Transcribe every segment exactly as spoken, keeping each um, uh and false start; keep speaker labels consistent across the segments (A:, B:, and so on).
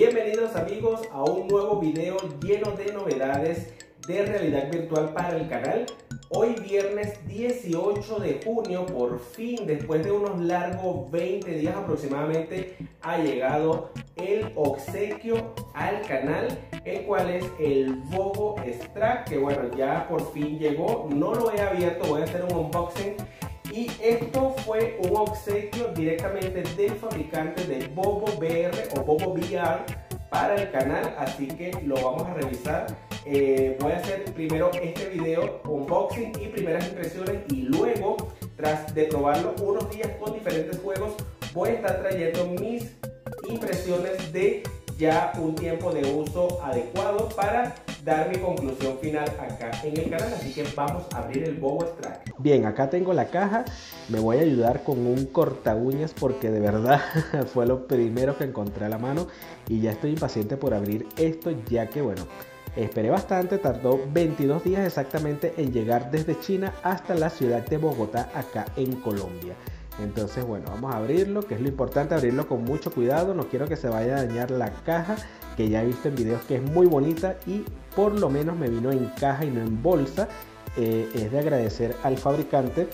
A: Bienvenidos amigos a un nuevo video lleno de novedades de realidad virtual para el canal. Hoy viernes dieciocho de junio, por fin, después de unos largos veinte días aproximadamente, ha llegado el obsequio al canal, el cual es el Bobo Strack, que bueno, ya por fin llegó. No lo he abierto, voy a hacer un unboxing. Y esto fue un obsequio directamente del fabricante de Bobo V R o Bobo V R para el canal, así que lo vamos a revisar. Eh, voy a hacer primero este video unboxing y primeras impresiones, y luego, tras de probarlo unos días con diferentes juegos, voy a estar trayendo mis impresiones de ya un tiempo de uso adecuado para dar mi conclusión final acá en el canal. Así que vamos a abrir el Bobo Strack. Bien, acá tengo la caja. Me voy a ayudar con un corta uñas porque de verdad fue lo primero que encontré a la mano y ya estoy impaciente por abrir esto, ya que bueno, esperé bastante. Tardó veintidós días exactamente en llegar desde China hasta la ciudad de Bogotá, acá en Colombia. Entonces bueno, vamos a abrirlo, que es lo importante, abrirlo con mucho cuidado. No quiero que se vaya a dañar la caja, que ya he visto en videos que es muy bonita y por lo menos me vino en caja y no en bolsa. Eh, es de agradecer al fabricante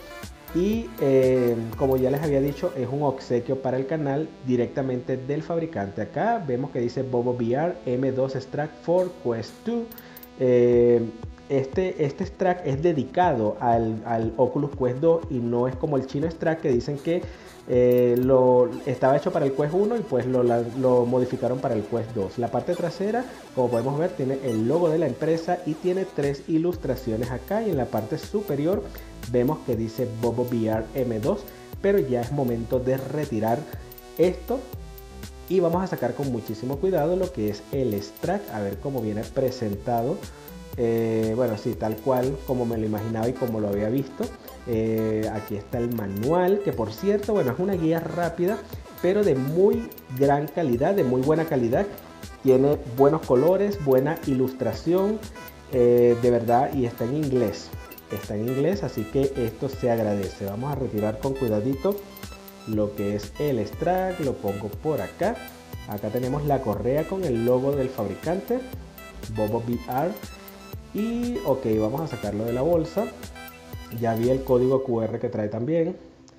A: y eh, como ya les había dicho, es un obsequio para el canal directamente del fabricante. Acá vemos que dice Bobo V R M dos Strack for Quest dos. eh, Este, este Strack es dedicado al, al Oculus Quest dos y no es como el chino Strack, que dicen que eh, lo, estaba hecho para el Quest uno y pues lo, la, lo modificaron para el Quest dos. La parte trasera, como podemos ver, tiene el logo de la empresa y tiene tres ilustraciones acá, y en la parte superior vemos que dice Bobo V R M dos, pero ya es momento de retirar esto y vamos a sacar con muchísimo cuidado lo que es el Strack, a ver cómo viene presentado. Eh, bueno, sí, tal cual como me lo imaginaba y como lo había visto. Eh, aquí está el manual, que por cierto, bueno, es una guía rápida, pero de muy gran calidad, de muy buena calidad. Tiene buenos colores, buena ilustración, eh, de verdad, y está en inglés. Está en inglés, así que esto se agradece. Vamos a retirar con cuidadito lo que es el Strack, lo pongo por acá. Acá tenemos la correa con el logo del fabricante, Bobo V R. Y ok, vamos a sacarlo de la bolsa. Ya vi el código Q R que trae también.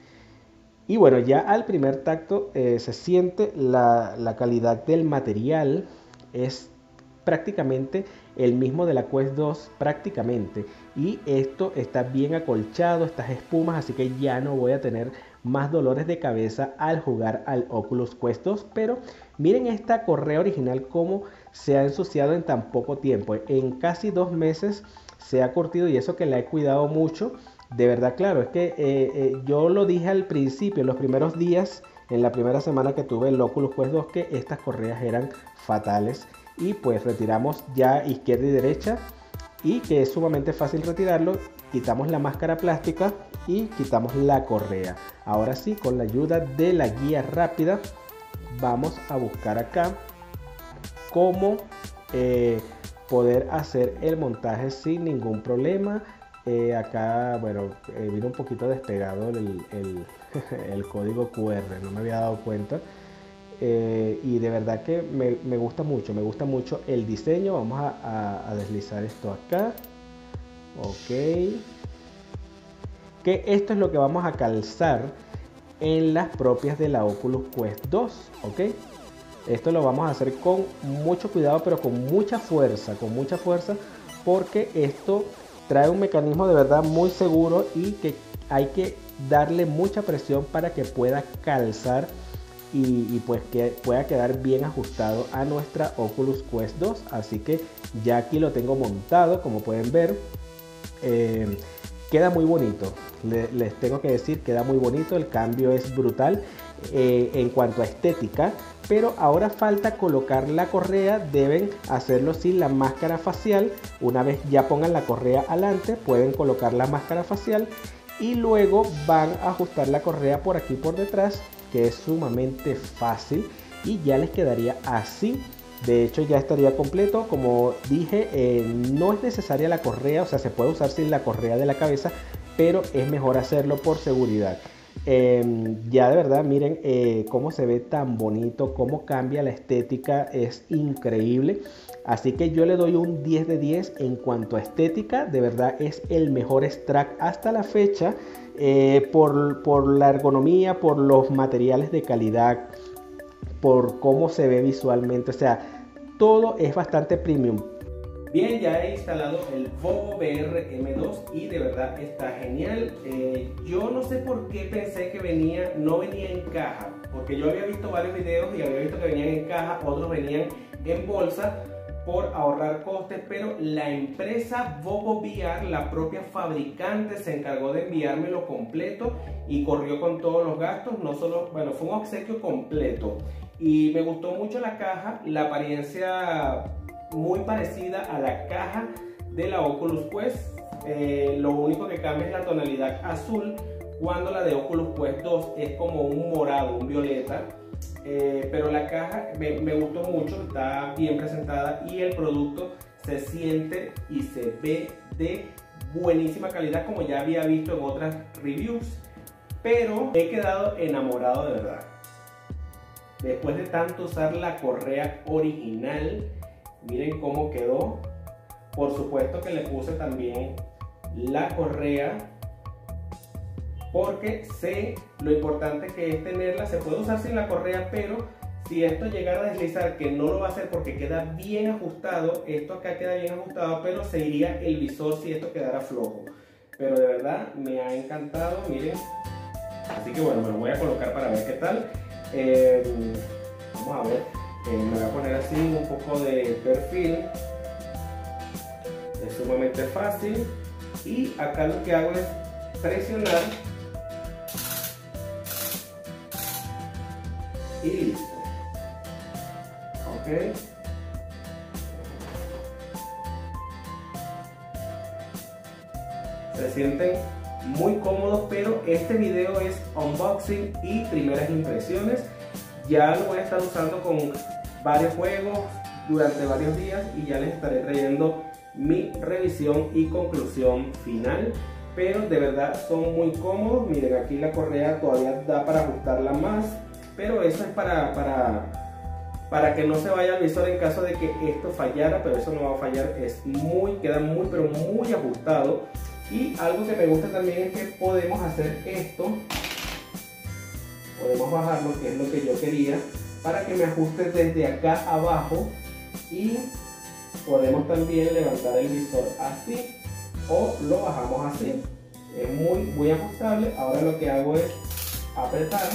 A: Y bueno, ya al primer tacto eh, se siente la, la calidad del material. Es prácticamente el mismo de la Quest dos, prácticamente. Y esto está bien acolchado, estas espumas, así que ya no voy a tener más dolores de cabeza al jugar al Oculus Quest dos. Pero miren esta correa original cómo se ha ensuciado en tan poco tiempo. En casi dos meses se ha curtido, y eso que la he cuidado mucho. De verdad, claro, es que eh, eh, yo lo dije al principio, en los primeros días, en la primera semana que tuve el Oculus Quest dos, que estas correas eran fatales. Y pues retiramos ya izquierda y derecha, y que es sumamente fácil retirarlo. Quitamos la máscara plástica y quitamos la correa. Ahora sí, con la ayuda de la guía rápida, vamos a buscar acá cómo eh, poder hacer el montaje sin ningún problema. Eh, acá, bueno, eh, vino un poquito despegado el, el, el código Q R, no me había dado cuenta. Eh, y de verdad que me, me gusta mucho, me gusta mucho el diseño. Vamos a, a, a deslizar esto acá. Ok. Que esto es lo que vamos a calzar en las propias de la Oculus Quest dos. Ok. Esto lo vamos a hacer con mucho cuidado, pero con mucha fuerza, con mucha fuerza, porque esto trae un mecanismo de verdad muy seguro y que hay que darle mucha presión para que pueda calzar y, y pues que pueda quedar bien ajustado a nuestra Oculus Quest dos. Así que ya aquí lo tengo montado, como pueden ver. Eh, queda muy bonito, Le, les tengo que decir, queda muy bonito, el cambio es brutal eh, en cuanto a estética. Pero ahora falta colocar la correa. Deben hacerlo sin la máscara facial. Una vez ya pongan la correa adelante, pueden colocar la máscara facial y luego van a ajustar la correa por aquí por detrás, que es sumamente fácil, y ya les quedaría así. De hecho ya estaría completo. Como dije, eh, no es necesaria la correa, o sea, se puede usar sin la correa de la cabeza, pero es mejor hacerlo por seguridad. Eh, ya de verdad, miren eh, cómo se ve tan bonito, cómo cambia la estética, es increíble. Así que yo le doy un diez de diez en cuanto a estética. De verdad es el mejor Strack hasta la fecha, eh, por, por la ergonomía, por los materiales de calidad, por cómo se ve visualmente. O sea, todo es bastante premium. Bien, ya he instalado el Vovo V R M dos y de verdad está genial. Eh, yo no sé por qué pensé que venía, no venía en caja, porque yo había visto varios videos y había visto que venían en caja, otros venían en bolsa por ahorrar costes, pero la empresa Vovo V R, la propia fabricante, se encargó de enviármelo completo y corrió con todos los gastos. No solo, bueno, fue un obsequio completo y me gustó mucho la caja, la apariencia muy parecida a la caja de la Oculus Quest. Eh, lo único que cambia es la tonalidad azul, cuando la de Oculus Quest dos es como un morado, un violeta. Eh, pero la caja me, me gustó mucho, está bien presentada y el producto se siente y se ve de buenísima calidad, como ya había visto en otras reviews. Pero he quedado enamorado de verdad. Después de tanto usar la correa original, miren cómo quedó. Por supuesto que le puse también la correa, porque sé lo importante que es tenerla. Se puede usar sin la correa, pero si esto llegara a deslizar, que no lo va a hacer porque queda bien ajustado, esto acá queda bien ajustado, pero se iría el visor si esto quedara flojo. Pero de verdad me ha encantado, miren. Así que bueno, me lo voy a colocar para ver qué tal. Eh, vamos a ver. Eh, me voy a poner así un poco de perfil, es sumamente fácil, y acá lo que hago es presionar y listo. Ok, se sienten muy cómodos, pero este video es unboxing y primeras impresiones. Ya lo voy a estar usando con varios juegos durante varios días y ya les estaré trayendo mi revisión y conclusión final. Pero de verdad son muy cómodos. Miren, aquí la correa todavía da para ajustarla más, pero eso es para, para, para que no se vaya el visor en caso de que esto fallara, pero eso no va a fallar. Es muy, queda muy pero muy ajustado. Y algo que me gusta también es que podemos hacer esto. Podemos bajarlo, que es lo que yo quería, para que me ajuste desde acá abajo, y podemos también levantar el visor así o lo bajamos así. Es muy, muy ajustable. Ahora lo que hago es apretar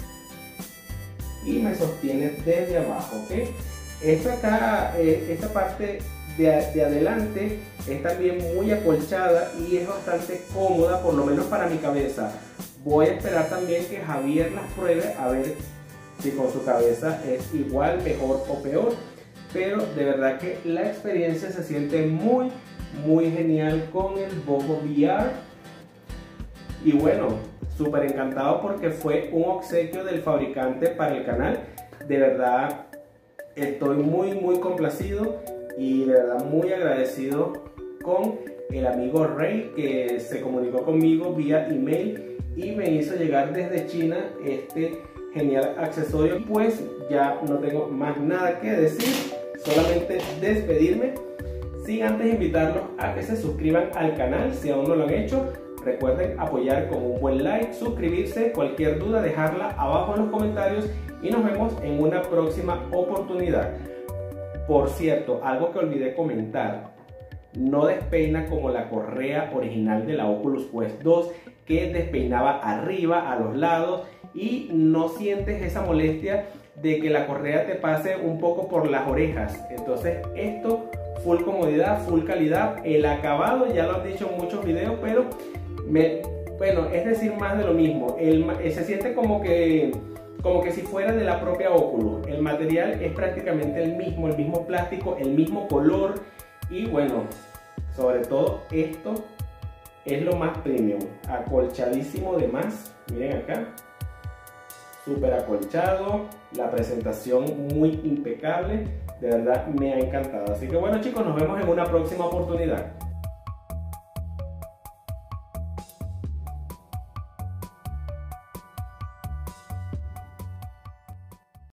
A: y me sostiene desde abajo, ¿ok? Esta acá, eh, esta parte de, de adelante es también muy acolchada y es bastante cómoda, por lo menos para mi cabeza. Voy a esperar también que Javier las pruebe, a ver si con su cabeza es igual, mejor o peor. Pero de verdad que la experiencia se siente muy, muy genial con el Vovo V R. Y bueno, súper encantado porque fue un obsequio del fabricante para el canal. De verdad estoy muy, muy complacido y de verdad muy agradecido con el amigo Ray, que se comunicó conmigo vía email y me hizo llegar desde China este genial accesorio. Pues ya no tengo más nada que decir, solamente despedirme, sin antes invitarlos a que se suscriban al canal si aún no lo han hecho. Recuerden apoyar con un buen like, suscribirse, cualquier duda dejarla abajo en los comentarios y nos vemos en una próxima oportunidad. Por cierto, algo que olvidé comentar: no despeina como la correa original de la Oculus Quest dos, que despeinaba arriba, a los lados, y no sientes esa molestia de que la correa te pase un poco por las orejas. Entonces esto, full comodidad, full calidad. El acabado ya lo han dicho en muchos videos, pero me, bueno, es decir, más de lo mismo. El, se siente como que como que si fuera de la propia Oculus. El material es prácticamente el mismo, el mismo plástico, el mismo color. Y bueno, sobre todo esto es lo más premium, acolchadísimo de más. Miren acá, súper acolchado, la presentación muy impecable. De verdad me ha encantado. Así que bueno chicos, nos vemos en una próxima oportunidad.